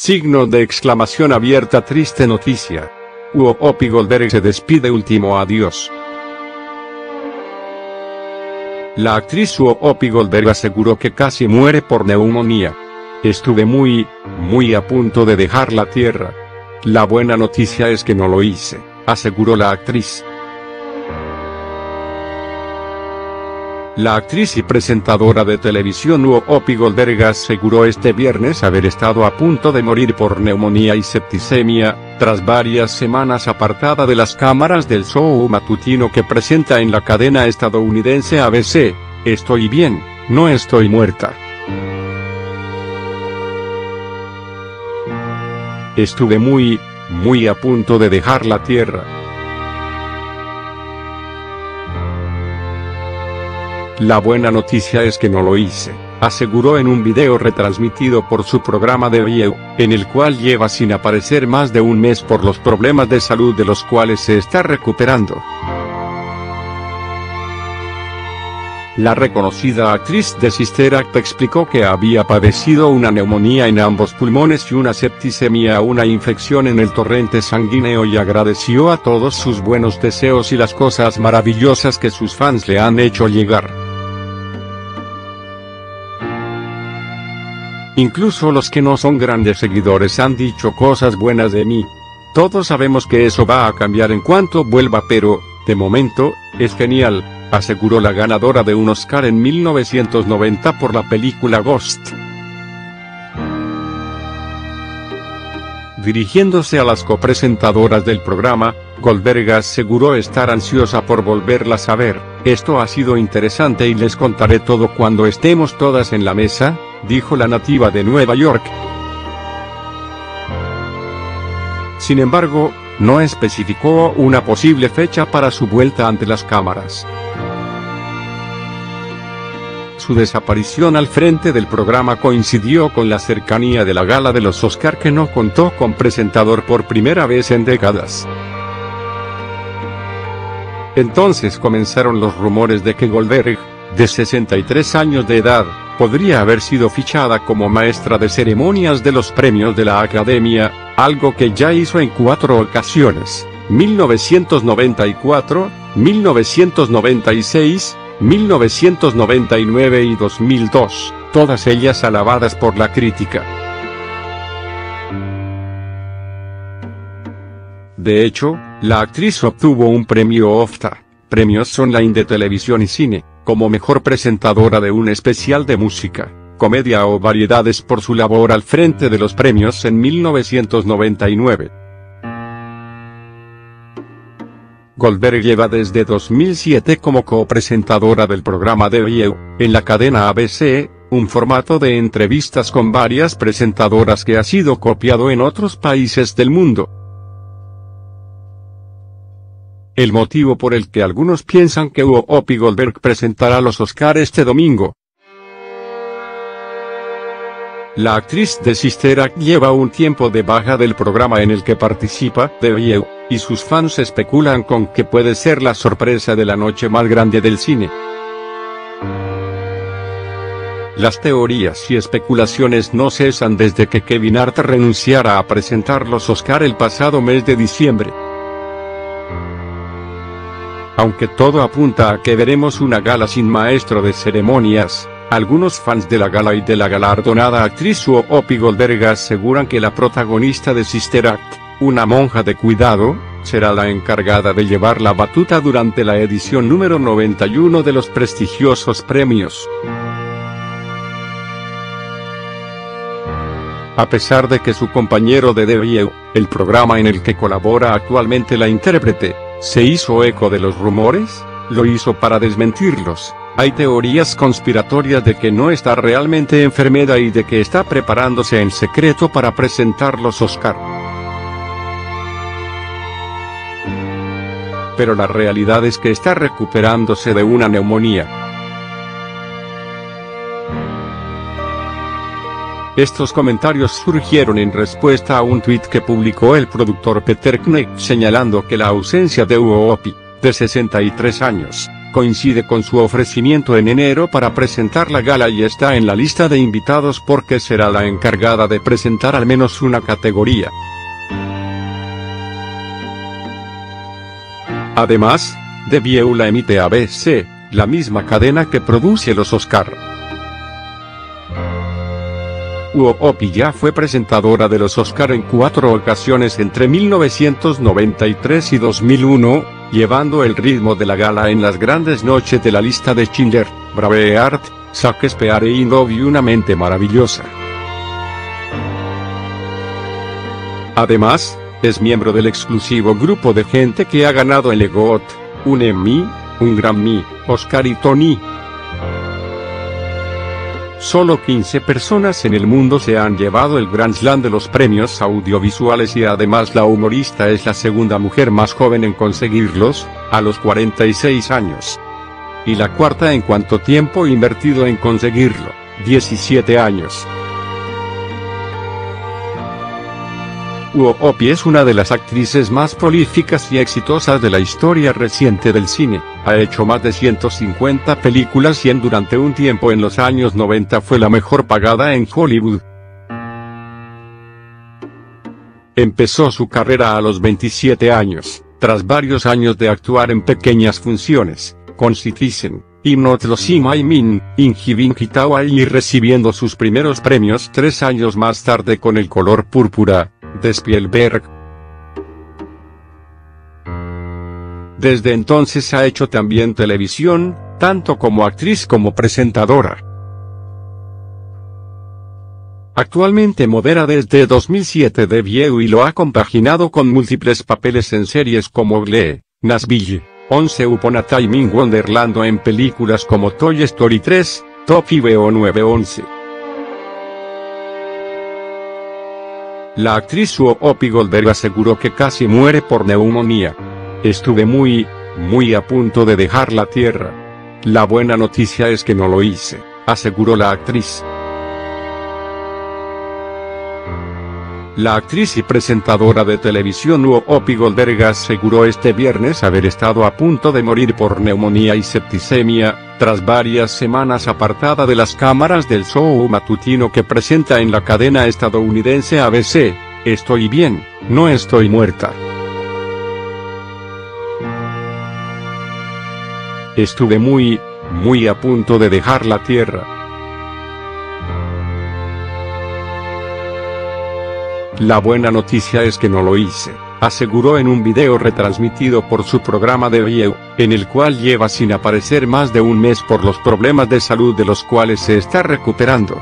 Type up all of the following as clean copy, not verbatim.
Signo de exclamación abierta. Triste noticia. Whoopi Goldberg se despide. Último adiós. La actriz Whoopi Goldberg aseguró que casi muere por neumonía. Estuve muy a punto de dejar la tierra. La buena noticia es que no lo hice, aseguró la actriz. La actriz y presentadora de televisión Whoopi Goldberg aseguró este viernes haber estado a punto de morir por neumonía y septicemia, tras varias semanas apartada de las cámaras del show matutino que presenta en la cadena estadounidense ABC. Estoy bien, no estoy muerta. Estuve muy a punto de dejar la tierra. La buena noticia es que no lo hice, aseguró en un video retransmitido por su programa de View, en el cual lleva sin aparecer más de un mes por los problemas de salud de los cuales se está recuperando. La reconocida actriz de Sister Act explicó que había padecido una neumonía en ambos pulmones y una septicemia, una infección en el torrente sanguíneo, y agradeció a todos sus buenos deseos y las cosas maravillosas que sus fans le han hecho llegar. Incluso los que no son grandes seguidores han dicho cosas buenas de mí. Todos sabemos que eso va a cambiar en cuanto vuelva, pero, de momento, es genial, aseguró la ganadora de un Oscar en 1990 por la película Ghost. Dirigiéndose a las copresentadoras del programa, Goldberg aseguró estar ansiosa por volverlas a ver. Esto ha sido interesante y les contaré todo cuando estemos todas en la mesa, dijo la nativa de Nueva York. Sin embargo, no especificó una posible fecha para su vuelta ante las cámaras. Su desaparición al frente del programa coincidió con la cercanía de la gala de los Oscar, que no contó con presentador por primera vez en décadas. Entonces comenzaron los rumores de que Goldberg, de 63 años de edad, podría haber sido fichada como maestra de ceremonias de los premios de la Academia, algo que ya hizo en 4 ocasiones: 1994, 1996, 1999 y 2002, todas ellas alabadas por la crítica. De hecho, la actriz obtuvo un premio OFTA, premios online de televisión y cine, como mejor presentadora de un especial de música, comedia o variedades por su labor al frente de los premios en 1999. Goldberg lleva desde 2007 como copresentadora del programa de View, en la cadena ABC, un formato de entrevistas con varias presentadoras que ha sido copiado en otros países del mundo. El motivo por el que algunos piensan que Whoopi Goldberg presentará los Oscar este domingo. La actriz de Sister Act lleva un tiempo de baja del programa en el que participa, The View, y sus fans especulan con que puede ser la sorpresa de la noche más grande del cine. Las teorías y especulaciones no cesan desde que Kevin Hart renunciara a presentar los Oscar el pasado mes de diciembre. Aunque todo apunta a que veremos una gala sin maestro de ceremonias, algunos fans de la gala y de la galardonada actriz Whoopi Goldberg aseguran que la protagonista de Sister Act, una monja de cuidado, será la encargada de llevar la batuta durante la edición número 91 de los prestigiosos premios. A pesar de que su compañero de The View, el programa en el que colabora actualmente la intérprete, se hizo eco de los rumores, lo hizo para desmentirlos. Hay teorías conspiratorias de que no está realmente enferma y de que está preparándose en secreto para presentar los Oscar. Pero la realidad es que está recuperándose de una neumonía. Estos comentarios surgieron en respuesta a un tuit que publicó el productor Peter Knecht señalando que la ausencia de Whoopi, de 63 años, coincide con su ofrecimiento en enero para presentar la gala y está en la lista de invitados porque será la encargada de presentar al menos una categoría. Además, The View la emite ABC, la misma cadena que produce los Oscar. Whoopi ya fue presentadora de los Oscar en 4 ocasiones entre 1993 y 2001, llevando el ritmo de la gala en las grandes noches de La lista de Schindler, Braveheart, Shakespeare y Love y Una mente maravillosa. Además, es miembro del exclusivo grupo de gente que ha ganado el EGOT, un Emmy, un Grammy, Oscar y Tony. Solo 15 personas en el mundo se han llevado el Grand Slam de los premios audiovisuales y además la humorista es la segunda mujer más joven en conseguirlos, a los 46 años. Y la cuarta en cuanto tiempo invertido en conseguirlo, 17 años. Whoopi es una de las actrices más prolíficas y exitosas de la historia reciente del cine, ha hecho más de 150 películas y durante un tiempo en los años 90 fue la mejor pagada en Hollywood. Empezó su carrera a los 27 años, tras varios años de actuar en pequeñas funciones, con Citizen, I'm Not Losing My Mind, In Giving It Away y recibiendo sus primeros premios 3 años más tarde con El color púrpura, de Spielberg. Desde entonces ha hecho también televisión, tanto como actriz como presentadora. Actualmente modera desde 2007 The View y lo ha compaginado con múltiples papeles en series como Glee, Nashville, Once Upon a Time in Wonderland o en películas como Toy Story 3, Top Five o 911. La actriz Whoopi Goldberg aseguró que casi muere por neumonía. Estuve muy a punto de dejar la tierra. La buena noticia es que no lo hice, aseguró la actriz. La actriz y presentadora de televisión Whoopi Goldberg aseguró este viernes haber estado a punto de morir por neumonía y septicemia, tras varias semanas apartada de las cámaras del show matutino que presenta en la cadena estadounidense ABC. Estoy bien, no estoy muerta. Estuve muy a punto de dejar la tierra. La buena noticia es que no lo hice, aseguró en un video retransmitido por su programa The View, en el cual lleva sin aparecer más de un mes por los problemas de salud de los cuales se está recuperando.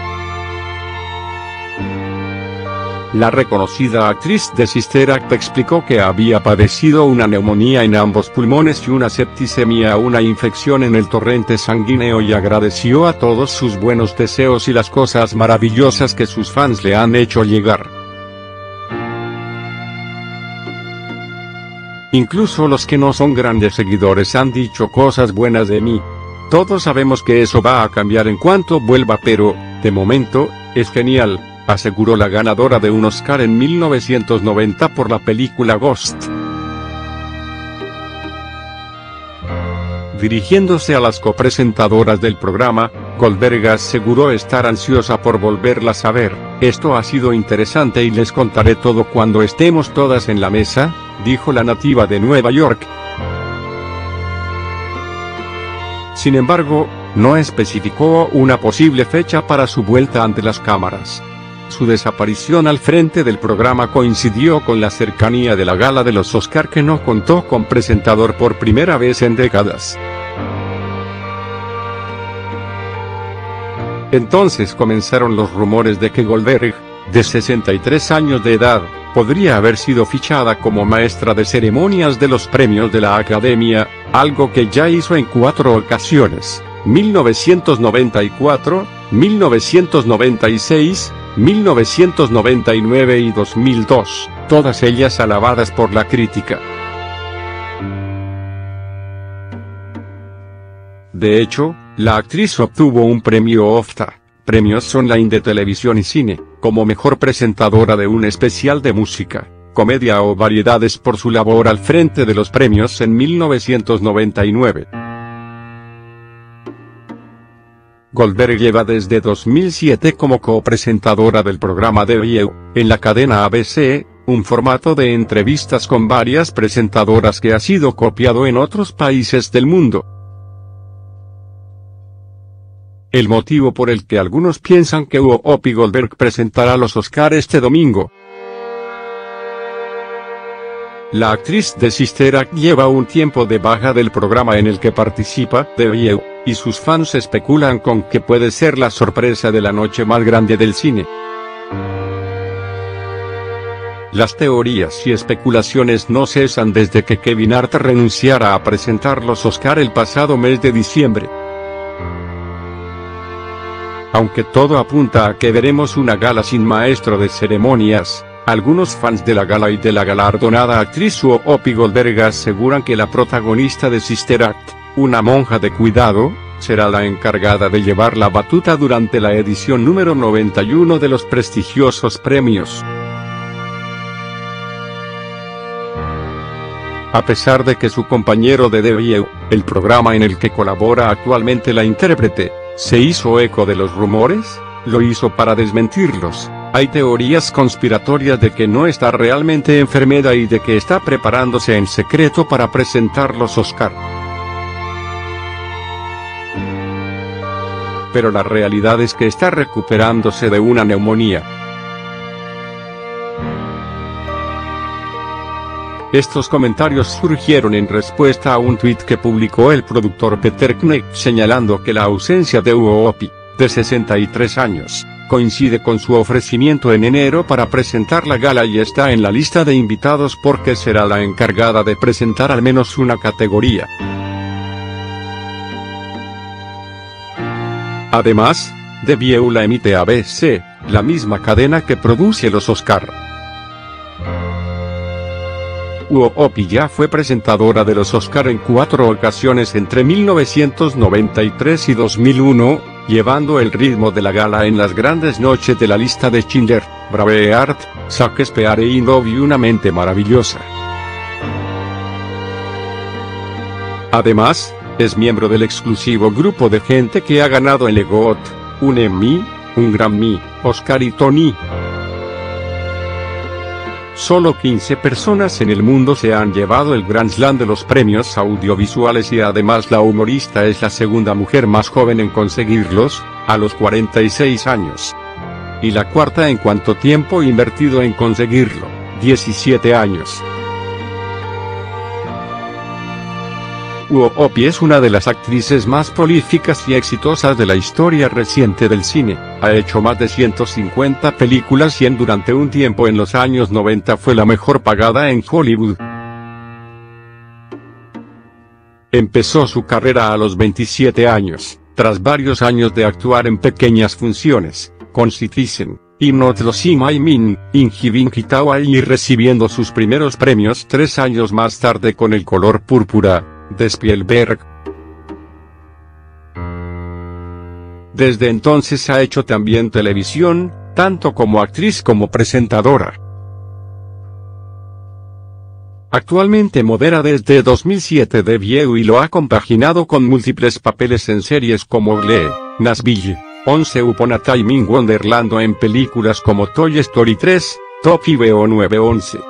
La reconocida actriz de Sister Act explicó que había padecido una neumonía en ambos pulmones y una septicemia, una infección en el torrente sanguíneo, y agradeció a todos sus buenos deseos y las cosas maravillosas que sus fans le han hecho llegar. Incluso los que no son grandes seguidores han dicho cosas buenas de mí. Todos sabemos que eso va a cambiar en cuanto vuelva, pero, de momento, es genial, aseguró la ganadora de un Oscar en 1990 por la película Ghost. Dirigiéndose a las copresentadoras del programa, Goldberg aseguró estar ansiosa por volverlas a ver. Esto ha sido interesante y les contaré todo cuando estemos todas en la mesa, dijo la nativa de Nueva York. Sin embargo, no especificó una posible fecha para su vuelta ante las cámaras. Su desaparición al frente del programa coincidió con la cercanía de la gala de los Oscar, que no contó con presentador por primera vez en décadas. Entonces comenzaron los rumores de que Goldberg, de 63 años de edad, podría haber sido fichada como maestra de ceremonias de los premios de la Academia, algo que ya hizo en 4 ocasiones: 1994, 1996, 1999 y 2002, todas ellas alabadas por la crítica. De hecho, la actriz obtuvo un premio OFTA, Premios Online de Televisión y Cine, como mejor presentadora de un especial de música, comedia o variedades por su labor al frente de los premios en 1999. Goldberg lleva desde 2007 como copresentadora del programa The View, en la cadena ABC, un formato de entrevistas con varias presentadoras que ha sido copiado en otros países del mundo. El motivo por el que algunos piensan que Whoopi Goldberg presentará los Oscar este domingo. La actriz de Sister Act lleva un tiempo de baja del programa en el que participa, The View, y sus fans especulan con que puede ser la sorpresa de la noche más grande del cine. Las teorías y especulaciones no cesan desde que Kevin Hart renunciara a presentar los Oscar el pasado mes de diciembre. Aunque todo apunta a que veremos una gala sin maestro de ceremonias, algunos fans de la gala y de la galardonada actriz Whoopi Goldberg aseguran que la protagonista de Sister Act, una monja de cuidado, será la encargada de llevar la batuta durante la edición número 91 de los prestigiosos premios. A pesar de que su compañero de The View, el programa en el que colabora actualmente la intérprete, se hizo eco de los rumores, lo hizo para desmentirlos. Hay teorías conspiratorias de que no está realmente enferma y de que está preparándose en secreto para presentar los Oscar. Pero la realidad es que está recuperándose de una neumonía. Estos comentarios surgieron en respuesta a un tuit que publicó el productor Peter Knecht señalando que la ausencia de Whoopi, de 63 años, coincide con su ofrecimiento en enero para presentar la gala y está en la lista de invitados porque será la encargada de presentar al menos una categoría. Además, The View la emite ABC, la misma cadena que produce los Oscar. Whoopi ya fue presentadora de los Oscar en 4 ocasiones entre 1993 y 2001, llevando el ritmo de la gala en las grandes noches de La lista de Schindler, Braveheart, Shakespeare y Love y Una mente maravillosa. Además, es miembro del exclusivo grupo de gente que ha ganado el EGOT, un Emmy, un Grammy, Oscar y Tony. Solo 15 personas en el mundo se han llevado el Grand Slam de los premios audiovisuales y además la humorista es la segunda mujer más joven en conseguirlos, a los 46 años. Y la cuarta en cuanto tiempo invertido en conseguirlo, 17 años. Whoopi es una de las actrices más prolíficas y exitosas de la historia reciente del cine, ha hecho más de 150 películas y durante un tiempo en los años 90 fue la mejor pagada en Hollywood. Empezó su carrera a los 27 años, tras varios años de actuar en pequeñas funciones, con Citizen, I'm Not Losing My Mind, In Giving It Away y recibiendo sus primeros premios 3 años más tarde con El color púrpura, de Spielberg. Desde entonces ha hecho también televisión, tanto como actriz como presentadora. Actualmente modera desde 2007 The View y lo ha compaginado con múltiples papeles en series como Glee, Nashville, Once Upon a Time in Wonderland o en películas como Toy Story 3, Top Gun o 911.